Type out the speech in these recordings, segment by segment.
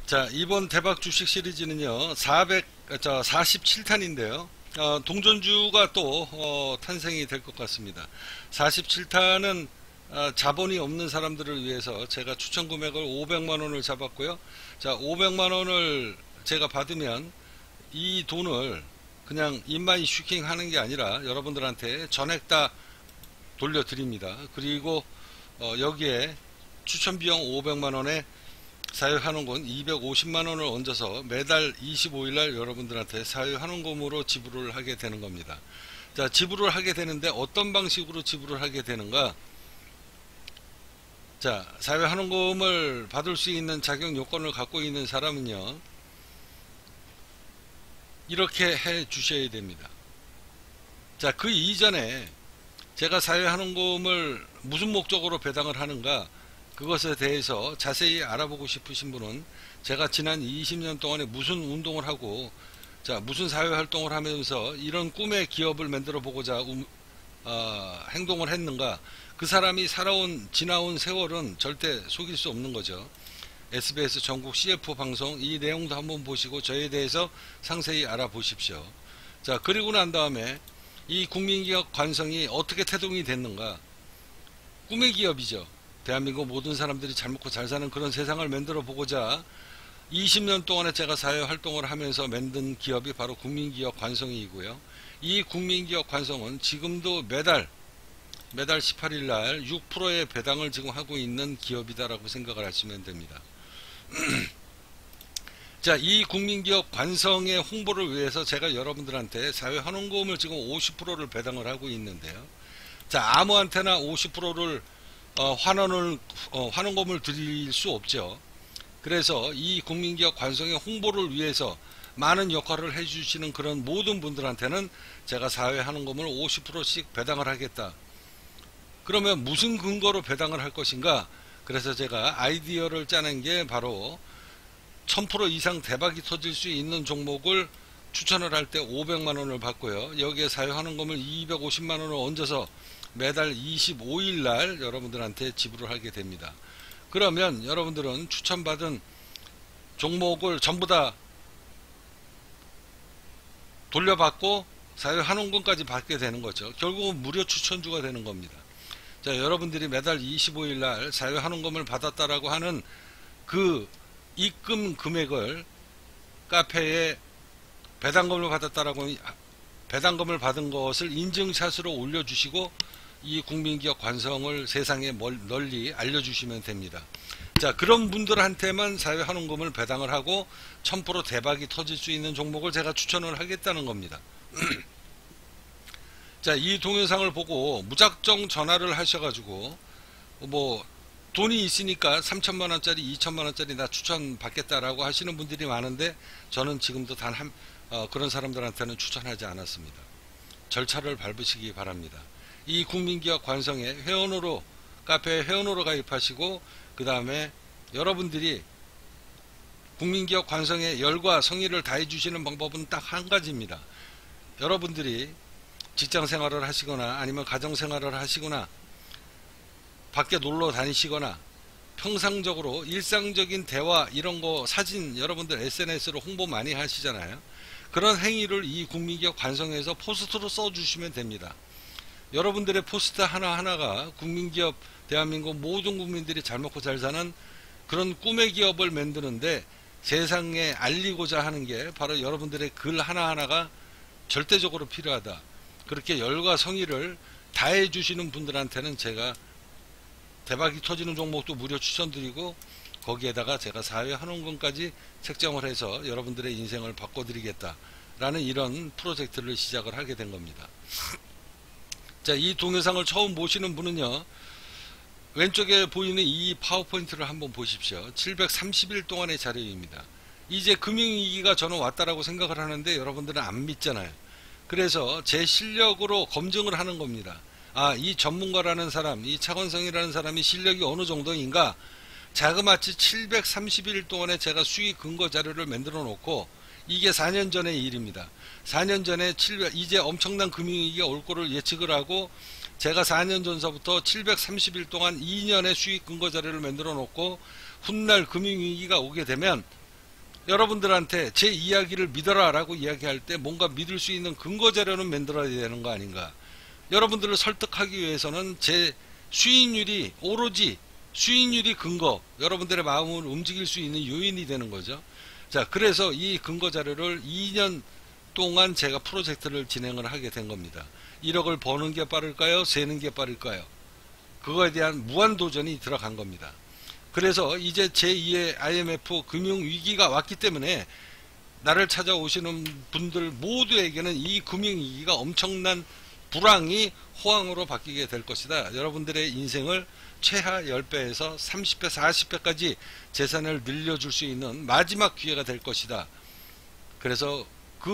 자, 이번 대박 주식 시리즈는요, 47탄인데요. 동전주가 또 탄생이 될 것 같습니다. 47탄은 자본이 없는 사람들을 위해서 제가 추천 금액을 500만원을 잡았고요. 자, 500만원을 제가 받으면 이 돈을 그냥 인마이 슈킹 하는 게 아니라 여러분들한테 전액 다 돌려드립니다. 그리고 여기에 추천 비용 500만원에 사유환원금 250만원을 얹어서 매달 25일날 여러분들한테 사유환원금으로 지불을 하게 되는 겁니다. 자, 지불을 하게 되는데 어떤 방식으로 지불을 하게 되는가? 자, 사유환원금을 받을 수 있는 자격 요건을 갖고 있는 사람은요, 이렇게 해 주셔야 됩니다. 자, 그 이전에 제가 사유환원금을 무슨 목적으로 배당을 하는가, 그것에 대해서 자세히 알아보고 싶으신 분은 제가 지난 20년 동안에 무슨 운동을 하고, 자, 무슨 사회활동을 하면서 이런 꿈의 기업을 만들어 보고자 행동을 했는가, 그 사람이 지나온 세월은 절대 속일 수 없는 거죠. SBS 전국 CF 방송 이 내용도 한번 보시고 저에 대해서 상세히 알아보십시오. 자, 그리고 난 다음에 이 국민기업 관성이 어떻게 태동이 됐는가, 꿈의 기업이죠. 대한민국 모든 사람들이 잘 먹고 잘 사는 그런 세상을 만들어 보고자 20년 동안에 제가 사회활동을 하면서 만든 기업이 바로 국민기업 관성이고요. 이 국민기업 관성은 지금도 매달 18일날 6%의 배당을 지금 하고 있는 기업이다라고 생각을 하시면 됩니다. 자, 이 국민기업 관성의 홍보를 위해서 제가 여러분들한테 사회환원금을 지금 50%를 배당을 하고 있는데요. 자, 아무한테나 50%를 환원금을 드릴 수 없죠. 그래서 이 국민기업 관성의 홍보를 위해서 많은 역할을 해주시는 그런 모든 분들한테는 제가 사회환원금을 50%씩 배당을 하겠다. 그러면 무슨 근거로 배당을 할 것인가? 그래서 제가 아이디어를 짜낸 게 바로 1000% 이상 대박이 터질 수 있는 종목을 추천을 할 때 500만원을 받고요. 여기에 사회환원금을 250만원을 얹어서 매달 25일날 여러분들한테 지불을 하게 됩니다. 그러면 여러분들은 추천받은 종목을 전부 다 돌려받고 사회환원금까지 받게 되는 거죠. 결국은 무료 추천주가 되는 겁니다. 자, 여러분들이 매달 25일날 사회환원금을 받았다라고 하는 그 입금 금액을 카페에 배당금을 받은 것을 인증샷으로 올려주시고 이 국민기업 관성을 세상에 널리 알려주시면 됩니다. 자, 그런 분들한테만 사회환원금을 배당을 하고 1000% 대박이 터질 수 있는 종목을 제가 추천을 하겠다는 겁니다. 자, 이 동영상을 보고 무작정 전화를 하셔가지고 뭐 돈이 있으니까 3천만원짜리 2천만원짜리 나 추천 받겠다라고 하시는 분들이 많은데, 저는 지금도 그런 사람들한테는 추천하지 않았습니다. 절차를 밟으시기 바랍니다. 이 국민기업 관성에 카페에 회원으로 가입하시고, 그 다음에 여러분들이 국민기업 관성에 열과 성의를 다해 주시는 방법은 딱 한 가지입니다. 여러분들이 직장 생활을 하시거나 아니면 가정 생활을 하시거나 밖에 놀러 다니시거나 평상적으로 일상적인 대화 이런 거 사진 여러분들 SNS로 홍보 많이 하시잖아요. 그런 행위를 이 국민기업 관성에서 포스트로 써주시면 됩니다. 여러분들의 포스트 하나하나가 국민기업, 대한민국 모든 국민들이 잘 먹고 잘 사는 그런 꿈의 기업을 만드는데 세상에 알리고자 하는 게 바로 여러분들의 글 하나하나가 절대적으로 필요하다. 그렇게 열과 성의를 다해 주시는 분들한테는 제가 대박이 터지는 종목도 무료 추천드리고, 거기에다가 제가 사회환원금까지 책정을 해서 여러분들의 인생을 바꿔드리겠다라는 이런 프로젝트를 시작을 하게 된 겁니다. 자, 이 동영상을 처음 보시는 분은요, 왼쪽에 보이는 이 파워포인트를 한번 보십시오. 730일 동안의 자료입니다. 이제 금융위기가 저는 왔다라고 생각을 하는데 여러분들은 안 믿잖아요. 그래서 제 실력으로 검증을 하는 겁니다. 아, 이 전문가라는 사람, 이 차관성이라는 사람이 실력이 어느 정도인가, 자그마치 730일 동안에 제가 수익 근거 자료를 만들어 놓고, 이게 4년 전의 일입니다. 4년 전에 이제 엄청난 금융위기가 올 거를 예측을 하고, 제가 4년 전서부터 730일 동안 2년의 수익 근거 자료를 만들어 놓고, 훗날 금융위기가 오게 되면 여러분들한테 제 이야기를 믿어라 라고 이야기할 때 뭔가 믿을 수 있는 근거 자료는 만들어야 되는 거 아닌가. 여러분들을 설득하기 위해서는 제 수익률이 오로지 수익률이 근거, 여러분들의 마음을 움직일 수 있는 요인이 되는 거죠. 자, 그래서 이 근거 자료를 2년 동안 제가 프로젝트를 진행을 하게 된 겁니다. 1억을 버는 게 빠를까요? 세는 게 빠를까요? 그거에 대한 무한도전이 들어간 겁니다. 그래서 이제 제2의 IMF 금융위기가 왔기 때문에 나를 찾아오시는 분들 모두에게는 이 금융위기가 엄청난 불황이 호황으로 바뀌게 될 것이다. 여러분들의 인생을 최하 10배에서 30배, 40배까지 재산을 늘려줄 수 있는 마지막 기회가 될 것이다. 그래서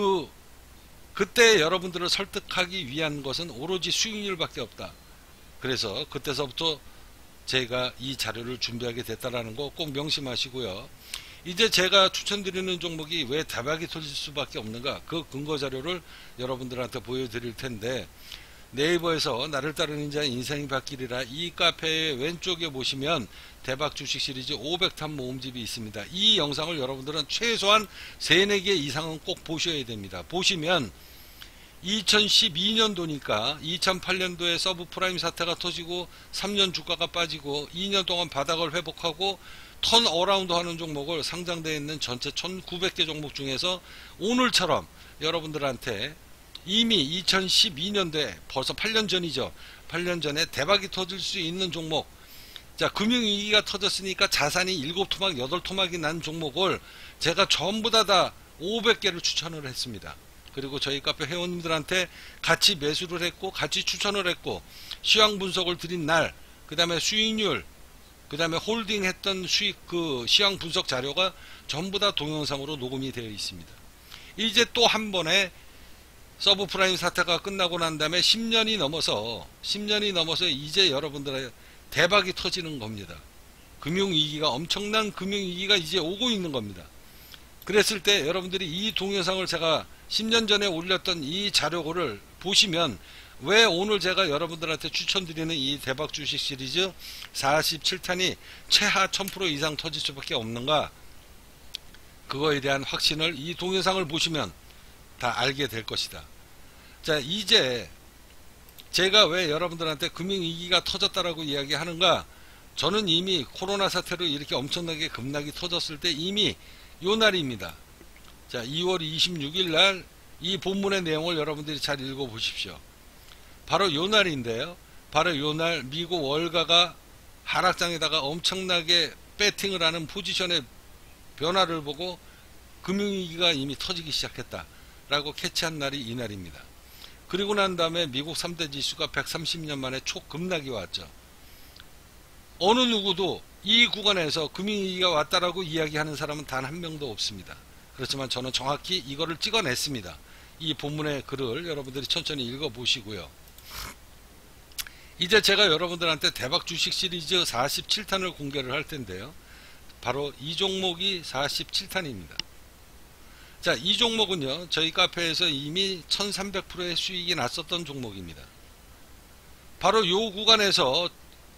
그때 여러분들을 설득하기 위한 것은 오로지 수익률밖에 없다. 그래서 그때서부터 제가 이 자료를 준비하게 됐다라는 거 꼭 명심하시고요. 이제 제가 추천드리는 종목이 왜 대박이 터질 수밖에 없는가, 그 근거 자료를 여러분들한테 보여드릴 텐데, 네이버에서 나를 따르는 자 인생이 바뀌리라 이 카페의 왼쪽에 보시면 대박 주식 시리즈 500탄 모음집이 있습니다. 이 영상을 여러분들은 최소한 3, 4개 이상은 꼭 보셔야 됩니다. 보시면 2012년도니까 2008년도에 서브프라임 사태가 터지고 3년 주가가 빠지고 2년 동안 바닥을 회복하고 턴어라운드 하는 종목을 상장되어 있는 전체 1900개 종목 중에서 오늘처럼 여러분들한테 이미 2012년도에 벌써 8년 전이죠. 8년 전에 대박이 터질 수 있는 종목, 자, 금융위기가 터졌으니까 자산이 7토막 8토막이 난 종목을 제가 전부 다 500개를 추천을 했습니다. 그리고 저희 카페 회원님들한테 같이 매수를 했고 같이 추천을 했고 시황 분석을 드린 날, 그 다음에 수익률, 그 다음에 홀딩 했던 수익 시황 분석 자료가 전부 다 동영상으로 녹음이 되어 있습니다. 이제 또 한 번에 서브프라임 사태가 끝나고 난 다음에 10년이 넘어서 이제 여러분들의 대박이 터지는 겁니다. 금융위기가, 엄청난 금융위기가 이제 오고 있는 겁니다. 그랬을 때 여러분들이 이 동영상을 제가 10년 전에 올렸던 이 자료를 보시면 왜 오늘 제가 여러분들한테 추천드리는 이 대박 주식 시리즈 47탄이 최하 1000% 이상 터질 수밖에 없는가, 그거에 대한 확신을 이 동영상을 보시면 다 알게 될 것이다. 자, 이제 제가 왜 여러분들한테 금융위기가 터졌다라고 이야기하는가, 저는 이미 코로나 사태로 이렇게 엄청나게 급락이 터졌을 때 이미 요 날입니다. 자, 2월 26일 날 이 본문의 내용을 여러분들이 잘 읽어보십시오. 바로 요 날인데요. 바로 요 날 미국 월가가 하락장에다가 엄청나게 배팅을 하는 포지션의 변화를 보고 금융위기가 이미 터지기 시작했다라고 캐치한 날이 이 날입니다. 그리고 난 다음에 미국 3대 지수가 130년 만에 초급락이 왔죠. 어느 누구도 이 구간에서 금융위기가 왔다라고 이야기하는 사람은 단 한 명도 없습니다. 그렇지만 저는 정확히 이거를 찍어냈습니다. 이 본문의 글을 여러분들이 천천히 읽어보시고요. 이제 제가 여러분들한테 대박 주식 시리즈 47탄을 공개를 할 텐데요. 바로 이 종목이 47탄입니다. 자, 이 종목은요, 저희 카페에서 이미 1300%의 수익이 났었던 종목입니다. 바로 요 구간에서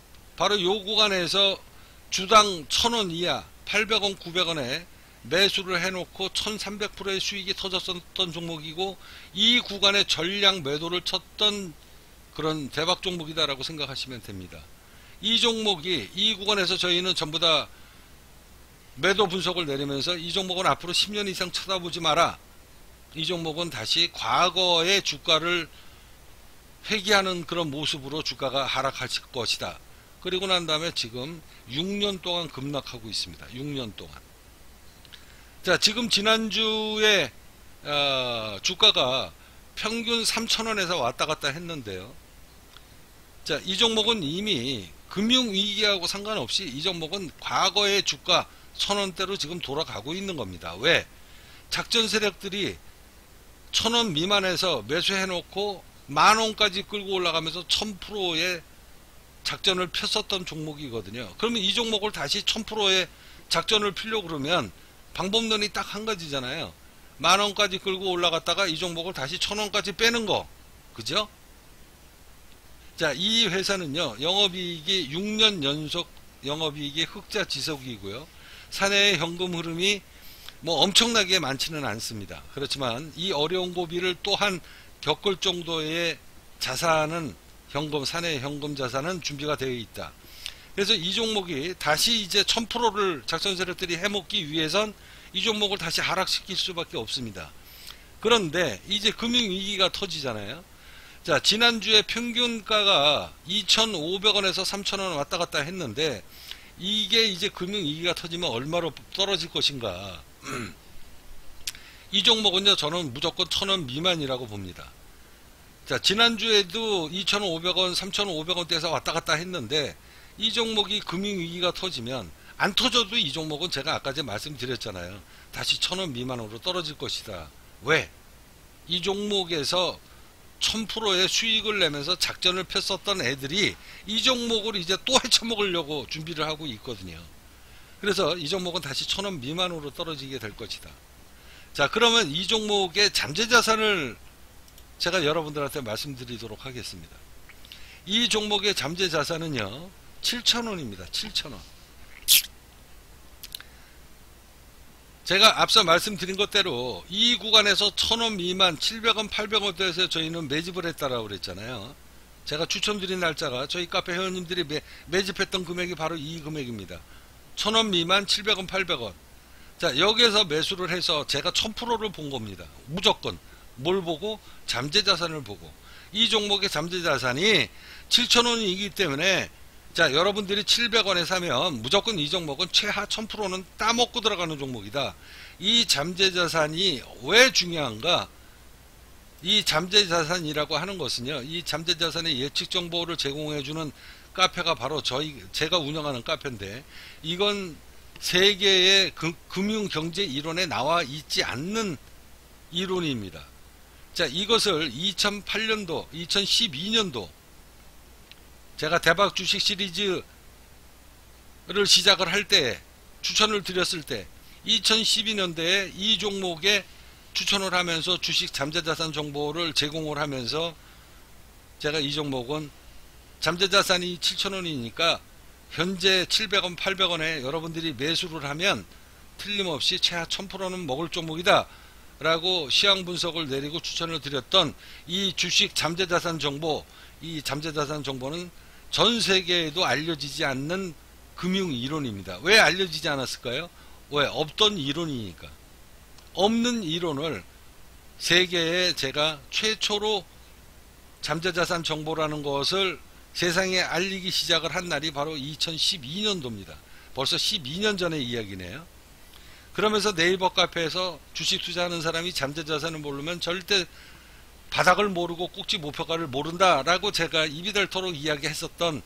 주당 1000원 이하 800원 900원에 매수를 해놓고 1300%의 수익이 터졌었던 종목이고, 이 구간에 전량 매도를 쳤던 그런 대박 종목이다라고 생각하시면 됩니다. 이 종목이 이 구간에서 저희는 전부 다 매도 분석을 내리면서 이 종목은 앞으로 10년 이상 쳐다보지 마라, 이 종목은 다시 과거의 주가를 회귀하는 그런 모습으로 주가가 하락할 것이다. 그리고 난 다음에 지금 6년 동안 급락하고 있습니다. 6년 동안. 자, 지금 지난주에 주가가 평균 3,000원에서 왔다 갔다 했는데요. 자, 이 종목은 이미 금융위기하고 상관없이 이 종목은 과거의 주가 1000원대로 지금 돌아가고 있는 겁니다. 왜? 작전 세력들이 1000원 미만에서 매수해놓고 만원까지 끌고 올라가면서 1000%의 작전을 폈었던 종목이거든요. 그러면 이 종목을 다시 1000%의 작전을 피려고 그러면 방법론이 딱 한 가지잖아요. 만원까지 끌고 올라갔다가 이 종목을 다시 1000원까지 빼는 거. 그죠? 자, 이 회사는요, 영업이익이 6년 연속 영업이익이 흑자 지속이고요. 사내의 현금 흐름이 뭐 엄청나게 많지는 않습니다. 그렇지만 이 어려운 고비를 또한 겪을 정도의 자산은 사내 현금 자산은 준비가 되어 있다. 그래서 이 종목이 다시 이제 1000%를 작전 세력들이 해먹기 위해선 이 종목을 다시 하락시킬 수밖에 없습니다. 그런데 이제 금융위기가 터지잖아요. 자, 지난주에 평균가가 2,500원에서 3,000원 왔다 갔다 했는데 이게 이제 금융위기가 터지면 얼마로 떨어질 것인가. 이 종목은요, 저는 무조건 1,000원 미만이라고 봅니다. 자, 지난주에도 2,500원, 3,500원대에서 왔다 갔다 했는데 이 종목이 금융위기가 터지면, 안 터져도 이 종목은 제가 아까 전에 말씀드렸잖아요. 다시 1,000원 미만으로 떨어질 것이다. 왜? 이 종목에서 1000%의 수익을 내면서 작전을 폈었던 애들이 이 종목을 이제 또 헤쳐먹으려고 준비를 하고 있거든요. 그래서 이 종목은 다시 1,000원 미만으로 떨어지게 될 것이다. 자, 그러면 이 종목의 잠재자산을 제가 여러분들한테 말씀드리도록 하겠습니다. 이 종목의 잠재자산은요, 7,000원입니다. 7,000원. 제가 앞서 말씀드린 것대로 이 구간에서 1,000원 미만 700원 800원대에서 저희는 매집을 했다라고 그랬잖아요. 제가 추천드린 날짜가 저희 카페 회원님들이 매집했던 금액이 바로 이 금액입니다. 1,000원 미만 700원 800원. 자, 여기에서 매수를 해서 제가 1000%를 본 겁니다. 무조건. 뭘 보고? 잠재자산을 보고. 이 종목의 잠재자산이 7,000원이기 때문에, 자, 여러분들이 700원에 사면 무조건 이 종목은 최하 1000%는 따먹고 들어가는 종목이다. 이 잠재자산이 왜 중요한가? 이 잠재자산이라고 하는 것은요, 이 잠재자산의 예측 정보를 제공해주는 카페가 바로 제가 운영하는 카페인데, 이건 세계의 금융경제 이론에 나와 있지 않는 이론입니다. 자, 이것을 2008년도, 2012년도 제가 대박 주식 시리즈를 시작을 할 때, 추천을 드렸을 때 2012년도에 이 종목에 추천을 하면서 주식 잠재자산 정보를 제공을 하면서 제가 이 종목은 잠재자산이 7,000원이니까 현재 700원 800원에 여러분들이 매수를 하면 틀림없이 최하 1000%는 먹을 종목이다 라고 시황 분석을 내리고 추천을 드렸던 이 주식 잠재자산 정보, 이 잠재자산 정보는 전 세계에도 알려지지 않는 금융 이론입니다. 왜 알려지지 않았을까요? 왜? 없던 이론이니까. 없는 이론을 세계에 제가 최초로 잠재자산 정보라는 것을 세상에 알리기 시작을 한 날이 바로 2012년도입니다. 벌써 12년 전의 이야기네요. 그러면서 네이버 카페에서 주식 투자하는 사람이 잠재자산을 모르면 절대 바닥을 모르고 꼭지 목표가를 모른다라고 제가 입이 닳도록 이야기했었던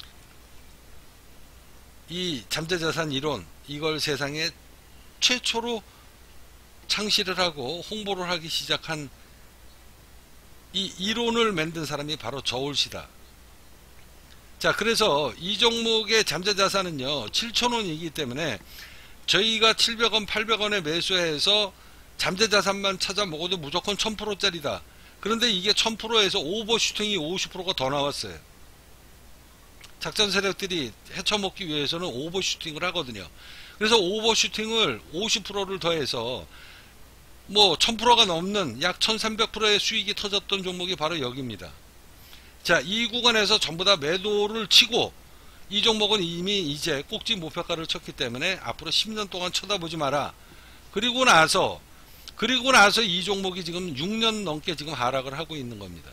이 잠재자산 이론, 이걸 세상에 최초로 창시를 하고 홍보를 하기 시작한 이 이론을 만든 사람이 바로 저울시다. 자, 그래서 이 종목의 잠재자산은요 7,000원이기 때문에 저희가 700원 800원에 매수해서 잠재자산만 찾아 먹어도 무조건 1000%짜리다. 그런데 이게 1000%에서 오버슈팅이 50%가 더 나왔어요. 작전 세력들이 헤쳐먹기 위해서는 오버슈팅을 하거든요. 그래서 오버슈팅을 50%를 더해서 뭐 1000%가 넘는 약 1300%의 수익이 터졌던 종목이 바로 여기입니다. 자, 이 구간에서 전부 다 매도를 치고 이 종목은 이미 이제 꼭지 목표가를 쳤기 때문에 앞으로 10년 동안 쳐다보지 마라. 그리고 나서 이 종목이 지금 6년 넘게 지금 하락을 하고 있는 겁니다.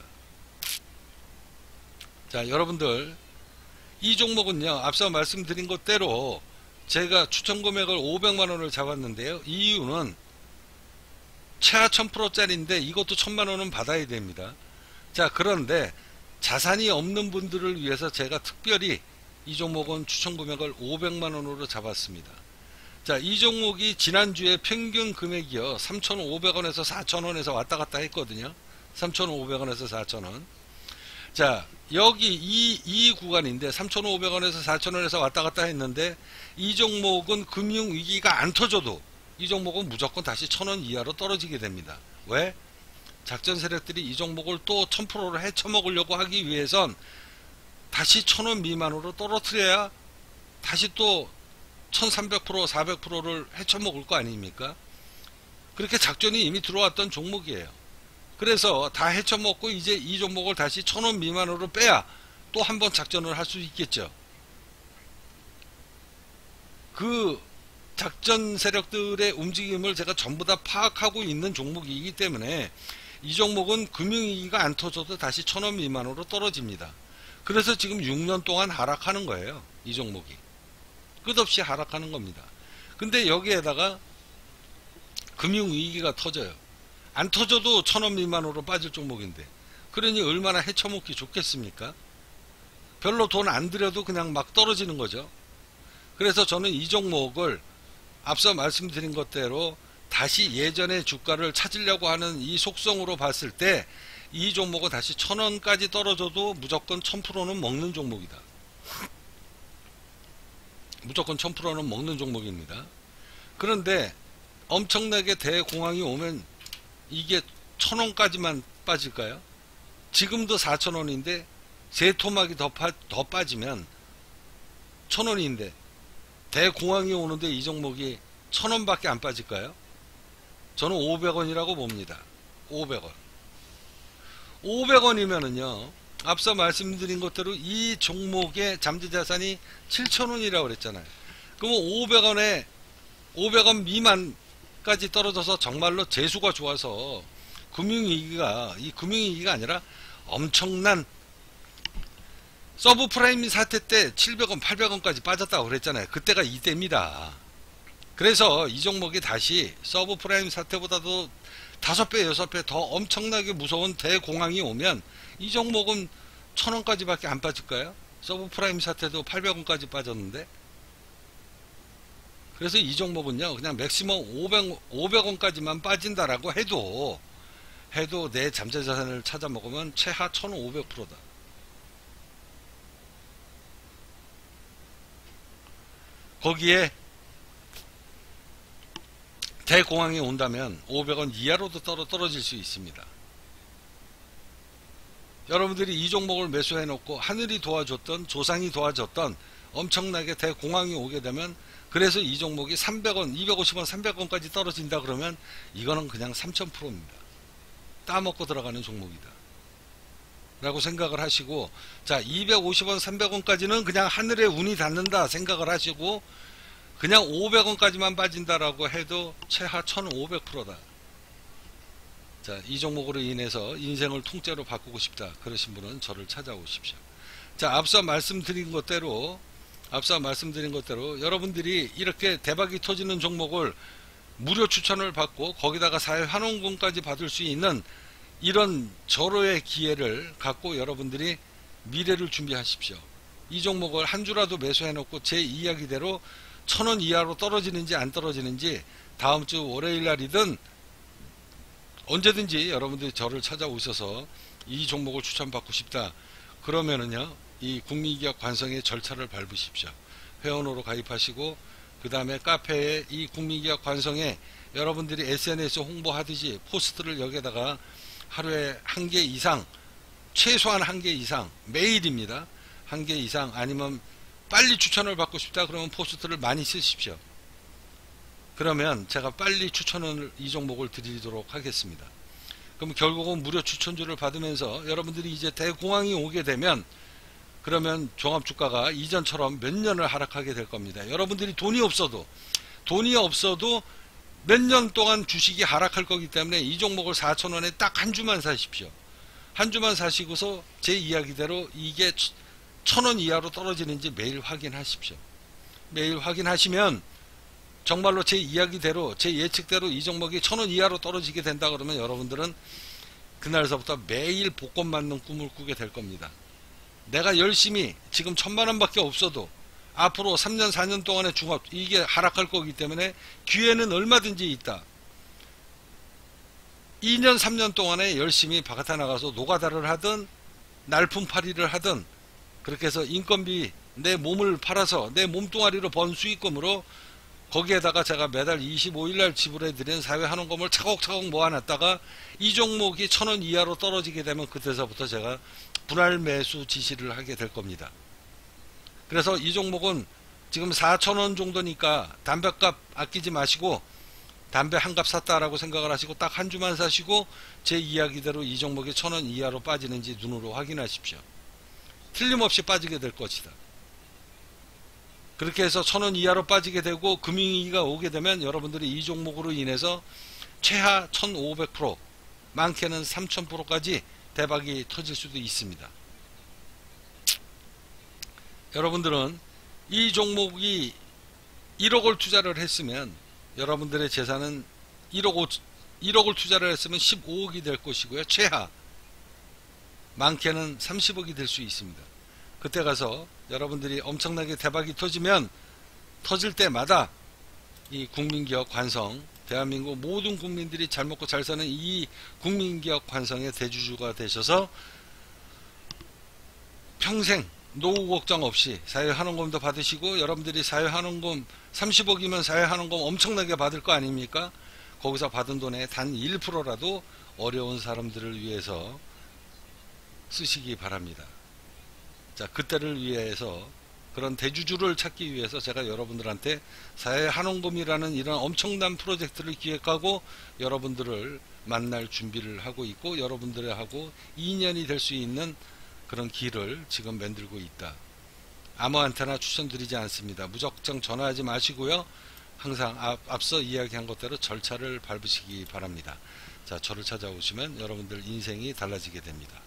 자, 여러분들 이 종목은요 앞서 말씀드린 것대로 제가 추천 금액을 500만원을 잡았는데요. 이유는 최하 1000%짜리인데 이것도 1000만원은 받아야 됩니다. 자, 그런데 자산이 없는 분들을 위해서 제가 특별히 이 종목은 추천 금액을 500만원으로 잡았습니다. 자, 이 종목이 지난주에 평균 금액이요 3,500원에서 4,000원에서 왔다 갔다 했거든요. 3,500원에서 4,000원. 자, 여기 이 구간인데 3,500원에서 4,000원에서 왔다 갔다 했는데 이 종목은 금융위기가 안 터져도 이 종목은 무조건 다시 1,000원 이하로 떨어지게 됩니다. 왜? 작전 세력들이 이 종목을 또 1000%를 헤쳐먹으려고 하기 위해선 다시 1,000원 미만으로 떨어뜨려야 다시 또 1300%, 400%를 헤쳐먹을 거 아닙니까? 그렇게 작전이 이미 들어왔던 종목이에요. 그래서 다 헤쳐먹고 이제 이 종목을 다시 1000원 미만으로 빼야 또 한 번 작전을 할 수 있겠죠. 그 작전 세력들의 움직임을 제가 전부 다 파악하고 있는 종목이기 때문에 이 종목은 금융위기가 안 터져도 다시 1000원 미만으로 떨어집니다. 그래서 지금 6년 동안 하락하는 거예요. 이 종목이 끝없이 하락하는 겁니다. 근데 여기에다가 금융위기가 터져요. 안 터져도 1000원 미만으로 빠질 종목인데, 그러니 얼마나 헤쳐먹기 좋겠습니까? 별로 돈 안 들여도 그냥 막 떨어지는 거죠. 그래서 저는 이 종목을 앞서 말씀드린 것대로 다시 예전의 주가를 찾으려고 하는 이 속성으로 봤을 때 이 종목은 다시 1000원까지 떨어져도 무조건 1000%는 먹는 종목이다. 무조건 1000%는 먹는 종목입니다. 그런데 엄청나게 대공황이 오면 이게 1000원까지만 빠질까요? 지금도 4000원인데 세 토막이 더 빠지면 1000원인데 대공황이 오는데 이 종목이 1000원밖에 안 빠질까요? 저는 500원이라고 봅니다. 500원. 500원이면은요, 앞서 말씀드린 것대로 이 종목의 잠재자산이 7000원이라고 그랬잖아요. 그러면 500원 미만까지 떨어져서 정말로 재수가 좋아서 금융위기가 아니라 엄청난 서브프라임 사태 때 700원, 800원까지 빠졌다고 그랬잖아요. 그때가 이때입니다. 그래서 이 종목이 다시 서브프라임 사태보다도 5배, 6배 더 엄청나게 무서운 대공황이 오면 이 종목은 1000원까지밖에 안 빠질까요? 서브프라임 사태도 800원까지 빠졌는데. 그래서 이 종목은요, 그냥 맥시멈 500원까지만 빠진다라고 해도 내 잠재자산을 찾아 먹으면 최하 1500%다. 거기에 대공황이 온다면 500원 이하로도 떨어질 수 있습니다. 여러분들이 이 종목을 매수해 놓고 하늘이 도와줬던, 조상이 도와줬던 엄청나게 대공황이 오게 되면, 그래서 이 종목이 300원, 250원, 300원까지 떨어진다 그러면 이거는 그냥 3000%입니다. 따먹고 들어가는 종목이다 라고 생각을 하시고, 자, 250원, 300원까지는 그냥 하늘에 운이 닿는다 생각을 하시고, 그냥 500원까지만 빠진다라고 해도 최하 1500%다. 자, 이 종목으로 인해서 인생을 통째로 바꾸고 싶다 그러신 분은 저를 찾아오십시오. 자, 앞서 말씀드린 것대로 여러분들이 이렇게 대박이 터지는 종목을 무료 추천을 받고 거기다가 사회 환원금까지 받을 수 있는 이런 절호의 기회를 갖고 여러분들이 미래를 준비하십시오. 이 종목을 한 주라도 매수해 놓고 제 이야기대로 1000원 이하로 떨어지는지 안 떨어지는지 다음 주 월요일 날이든 언제든지 여러분들이 저를 찾아오셔서 이 종목을 추천받고 싶다 그러면은요, 이 국민기업 관성의 절차를 밟으십시오. 회원으로 가입하시고, 그 다음에 카페에 이 국민기업 관성에 여러분들이 SNS 홍보하듯이 포스트를 여기다가 하루에 1개 이상, 최소한 1개 이상, 매일입니다. 1개 이상, 아니면 빨리 추천을 받고 싶다 그러면 포스트를 많이 쓰십시오. 그러면 제가 빨리 추천을 이 종목을 드리도록 하겠습니다. 그럼 결국은 무료 추천주를 받으면서 여러분들이 이제 대공황이 오게 되면, 그러면 종합주가가 이전처럼 몇 년을 하락하게 될 겁니다. 여러분들이 돈이 없어도 몇 년 동안 주식이 하락할 거기 때문에 이 종목을 4000원에 딱 한 주만 사십시오. 한 주만 사시고서 제 이야기대로 이게 1000원 이하로 떨어지는지 매일 확인하십시오. 매일 확인하시면 정말로 제 이야기대로, 제 예측대로 이 종목이 1000원 이하로 떨어지게 된다 그러면 여러분들은 그날서부터 매일 복권 맞는 꿈을 꾸게 될 겁니다. 내가 열심히 지금 1000만원 밖에 없어도 앞으로 3년 4년 동안의 중업, 이게 하락할 거기 때문에 기회는 얼마든지 있다. 2년 3년 동안에 열심히 바깥에 나가서 노가다를 하든 날품팔이를 하든 그렇게 해서 인건비, 내 몸을 팔아서 내 몸뚱아리로 번 수익금으로 거기에다가 제가 매달 25일날 지불해드리는 사회환원금을 차곡차곡 모아놨다가 이 종목이 1000원 이하로 떨어지게 되면 그때서부터 제가 분할 매수 지시를 하게 될 겁니다. 그래서 이 종목은 지금 4,000원 정도니까 담배값 아끼지 마시고 담배 한 갑 샀다라고 생각을 하시고 딱 한 주만 사시고 제 이야기대로 이 종목이 1,000원 이하로 빠지는지 눈으로 확인하십시오. 틀림없이 빠지게 될 것이다. 그렇게 해서 1,000원 이하로 빠지게 되고 금융위기가 오게 되면 여러분들이 이 종목으로 인해서 최하 1,500%, 많게는 3,000%까지 대박이 터질 수도 있습니다. 여러분들은 이 종목이 1억을 투자를 했으면 여러분들의 재산은 1억을 투자를 했으면 15억이 될 것이고요. 최하 많게는 30억이 될 수 있습니다. 그때 가서 여러분들이 엄청나게 대박이 터지면 터질 때마다 이 국민기업 관성, 대한민국 모든 국민들이 잘 먹고 잘 사는 이 국민기업 관성의 대주주가 되셔서 평생 노후 걱정 없이 사회환원금도 받으시고, 여러분들이 사회환원금 30억이면 사회환원금 엄청나게 받을 거 아닙니까? 거기서 받은 돈의 단 1%라도 어려운 사람들을 위해서 쓰시기 바랍니다. 자, 그때를 위해서, 그런 대주주를 찾기 위해서 제가 여러분들한테 사회환원금이라는 이런 엄청난 프로젝트를 기획하고 여러분들을 만날 준비를 하고 있고, 여러분들하고 인연이 될 수 있는 그런 길을 지금 만들고 있다. 아무한테나 추천드리지 않습니다. 무작정 전화하지 마시고요. 항상 앞서 이야기한 것대로 절차를 밟으시기 바랍니다. 자, 저를 찾아오시면 여러분들 인생이 달라지게 됩니다.